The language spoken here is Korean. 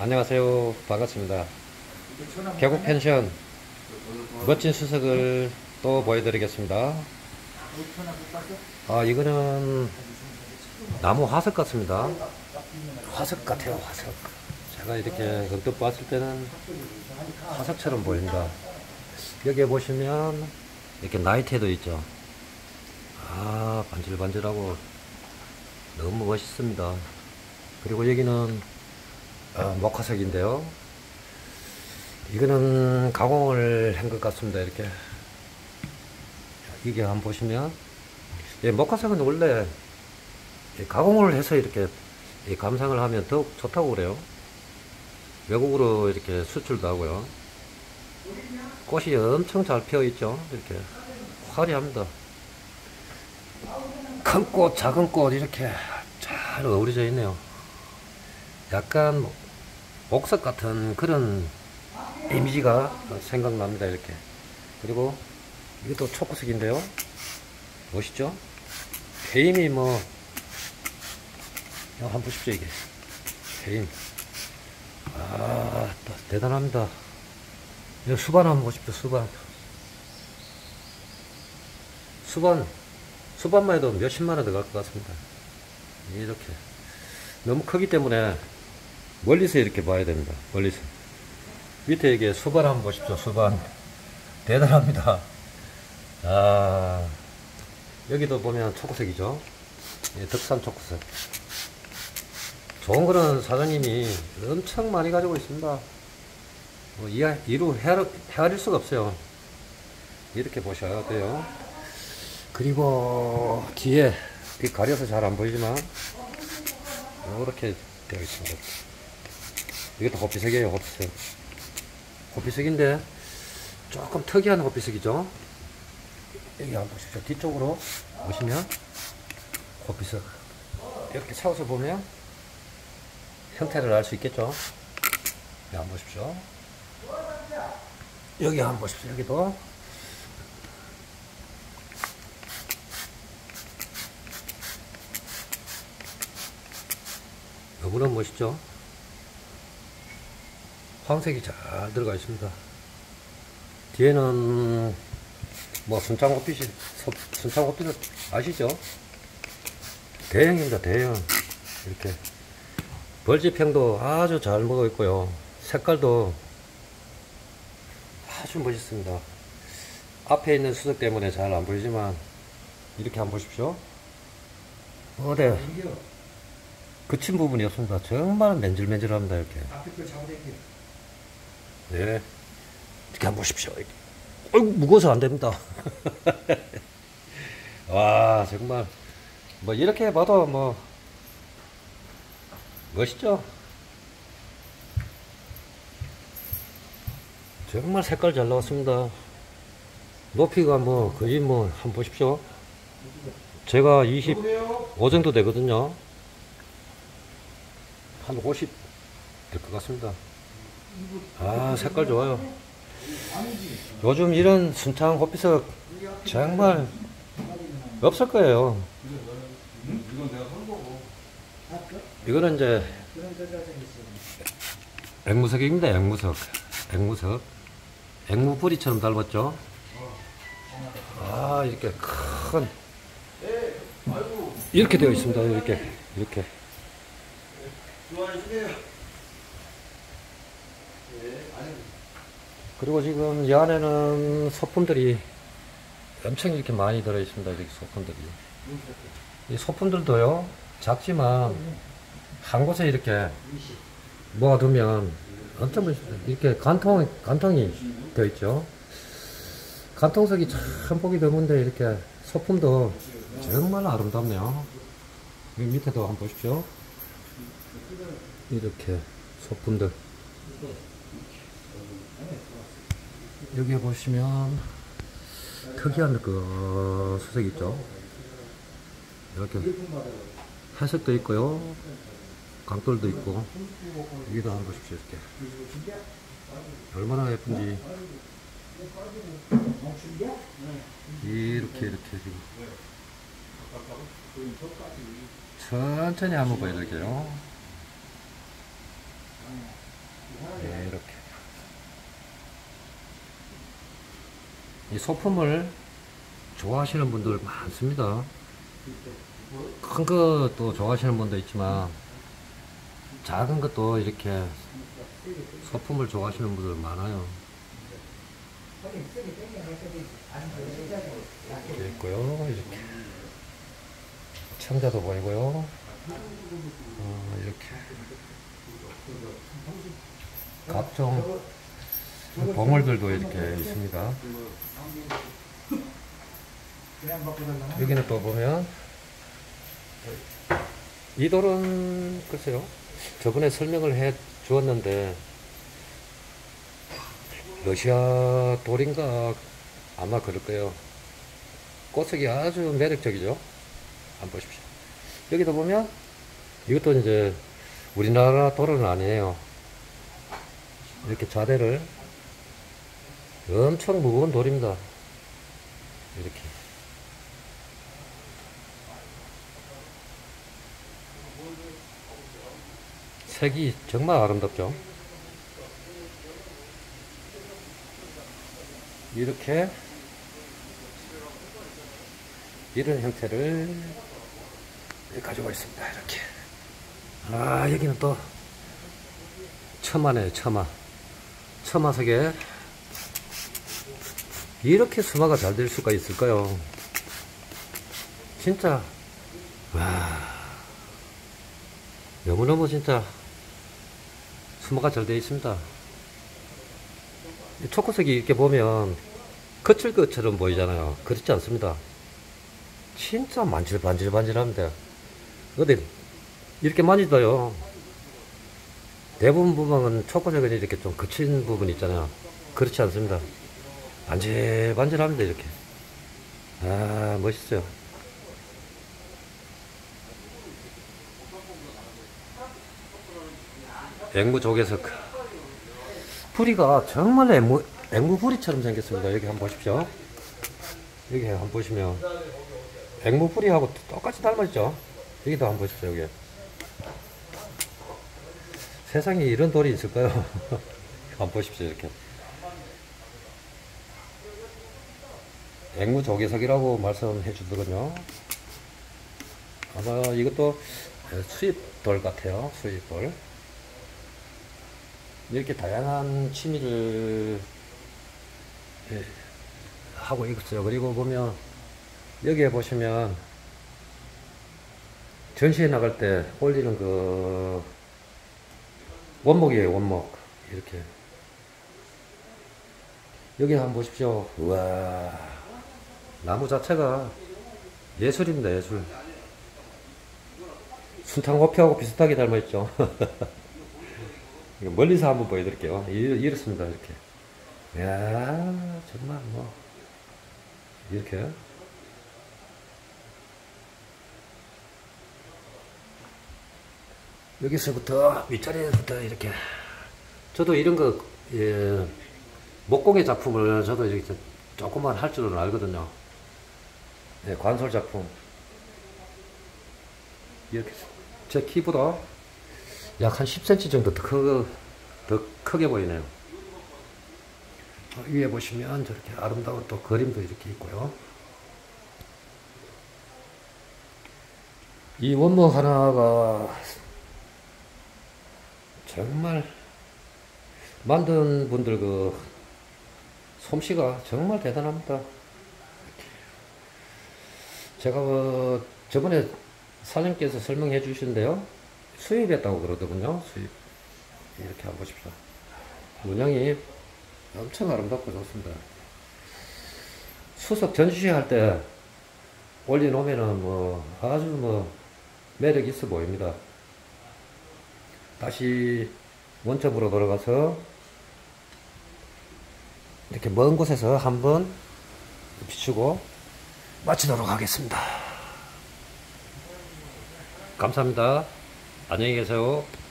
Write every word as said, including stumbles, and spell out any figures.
안녕하세요. 반갑습니다. 계곡 펜션 멋진 수석을 또 보여드리겠습니다. 아, 이거는 나무 화석 같습니다. 화석 같아요, 화석. 제가 이렇게 언뜻 봤을 때는 화석처럼 보입니다. 여기에 보시면 이렇게 나이테도 있죠. 아, 반질반질하고 너무 멋있습니다. 그리고 여기는 어, 목화석인데요. 이거는 가공을 한 것 같습니다. 이렇게 이게 한번 보시면, 예, 목화석은 원래 가공을 해서 이렇게 감상을 하면 더욱 좋다고 그래요. 외국으로 이렇게 수출도 하고요. 꽃이 엄청 잘 피어 있죠. 이렇게 화려합니다. 큰 꽃, 작은 꽃 이렇게 잘 어우러져 있네요. 약간 복석 같은 그런 이미지가 생각납니다. 이렇게. 그리고 이것도 초코색인데요. 멋있죠? 배임이 뭐, 한번 보십시오. 이게 배임, 아, 대단합니다. 이 수반 한번 보십시오. 수반 수반 수반만 해도 몇십만원 들어갈 것 같습니다. 이렇게 너무 크기 때문에 멀리서 이렇게 봐야 됩니다. 멀리서. 밑에 이게 수반 한번 보십시오. 수반 대단합니다. 아, 여기도 보면 초코색이죠. 예, 덕산 초코색. 좋은 거는 사장님이 엄청 많이 가지고 있습니다. 뭐 이하, 이루 헤아릴, 헤아릴 수가 없어요. 이렇게 보셔야 돼요. 그리고 뒤에 가려서 잘 안 보이지만 이렇게 되어 있습니다. 이것도 호피색이에요. 호피색. 호피색인데 조금 특이한 호피색이죠. 여기 한번 보십시오. 뒤쪽으로 보시면 호피색 이렇게 세워서 보면 형태를 알 수 있겠죠. 여기 한번 보십시오. 여기 한번 보십시오. 여기도 너무나 멋있죠. 황색이 잘 들어가 있습니다. 뒤에는 뭐 순창호빛이, 순창호빛을 아시죠? 대형입니다. 대형. 이렇게 벌집형도 아주 잘 먹어 있고요. 색깔도 아주 멋있습니다. 앞에 있는 수석 때문에 잘 안 보이지만 이렇게 한번 보십시오. 어디 그친 부분이 없습니다. 정말 맨질맨질합니다. 이렇게. 네, 이렇게 한번 보십시오. 어이구, 무거워서 안 됩니다. 와, 정말 뭐 이렇게 봐도 뭐 멋있죠? 정말 색깔 잘 나왔습니다. 높이가 뭐 거의 뭐 한번 보십시오. 제가 이십오 정도 되거든요. 한 오십 될 것 같습니다. 아, 색깔 좋아요. 요즘 이런 순창 호피석 정말 없을 거예요. 이거는 이제 앵무석입니다. 앵무석. 앵무석. 앵무뿌리처럼 닮았죠. 아, 이렇게 큰 이렇게 되어 있습니다. 이렇게 이렇게. 그리고 지금 이 안에는 소품들이 엄청 이렇게 많이 들어 있습니다. 이렇게 소품들이. 이 소품들도요, 작지만 한 곳에 이렇게 모아두면 엄청 멋있어요. 이렇게 간통, 간통이 되어 있죠. 간통석이 참 보기 드문데 이렇게 소품도 정말 아름답네요. 여기 밑에도 한번 보십시오. 이렇게 소품들. 여기 보시면 특이한 그 수색 있죠. 이렇게 회색도 있고요, 강돌도 있고. 여기도 한번 보십시오. 이렇게 얼마나 예쁜지. 이렇게 이렇게 지금 천천히 한번 보여드릴게요. 네, 이렇게. 이 소품을 좋아하시는 분들 많습니다. 큰 것도 좋아하시는 분도 있지만 작은 것도 이렇게 소품을 좋아하시는 분들 많아요. 이렇게 있고요. 이렇게 청자도 보이고요. 어, 이렇게 각종 보물들도 이렇게 있습니다. 여기는 또 보면 이 돌은 글쎄요, 저번에 설명을 해 주었는데 러시아 돌인가 아마 그럴 거예요. 꽃색이 아주 매력적이죠. 한번 보십시오. 여기도 보면 이것도 이제 우리나라 돌은 아니에요. 이렇게 자대를 엄청 무거운 돌입니다. 이렇게 색이 정말 아름답죠. 이렇게 이런 형태를 가지고 있습니다. 이렇게. 아, 여기는 또 처마네요. 처마. 처마석에 이렇게 수마가 잘 될 수가 있을까요? 진짜 와, 너무너무 진짜 수마가 잘 되어 있습니다. 초코색이 이렇게 보면 거칠 것처럼 보이잖아요. 그렇지 않습니다. 진짜 만질반질반질합니다. 어디 이렇게 만지다요, 대부분 부분은 초코색은 이렇게 좀 거친 부분 있잖아요. 그렇지 않습니다. 반질반질합니다. 이렇게. 아, 멋있어요. 앵무 조개석. 뿌리가 정말 앵무, 앵무 뿌리처럼 생겼습니다. 여기 한번 보십시오. 여기 한번 보시면 앵무 뿌리하고 똑같이 닮았죠. 여기도 한번 보십시오. 여기. 세상에 이런 돌이 있을까요? 한번 보십시오. 이렇게. 앵무 조개석이라고 말씀해 주더군요. 아마 이것도 수입돌 같아요. 수입돌. 이렇게 다양한 취미를 하고 있어요. 그리고 보면 여기에 보시면 전시회 나갈 때 올리는 그 원목이에요. 원목. 이렇게. 여기 한번 보십시오. 우와, 나무 자체가 예술입니다. 예술. 순창호표하고 비슷하게 닮아있죠. 멀리서 한번 보여드릴게요. 이렇습니다. 이렇게. 이야, 정말 뭐 이렇게. 여기서부터 윗자리부터 이렇게. 저도 이런 거, 예, 목공의 작품을 저도 이렇게 조금만 할 줄은 알거든요. 예, 관솔 작품. 이렇게 제 키보다 약 한 십 센티미터 정도 더, 크, 더 크게 보이네요. 어, 위에 보시면 저렇게 아름다운 또 그림도 이렇게 있고요. 이 원목 하나가 정말 만든 분들 그 솜씨가 정말 대단합니다. 제가 뭐 저번에 사장님께서 설명해 주신데요, 수입했다고 그러더군요. 수입. 이렇게 한번 보십시오. 문양이 엄청 아름답고 좋습니다. 수석 전시회 할 때 올려놓으면은 뭐 아주 뭐 매력 있어 보입니다. 다시 원점으로 돌아가서 이렇게 먼 곳에서 한번 비추고 마치도록 하겠습니다. 감사합니다. 안녕히 계세요.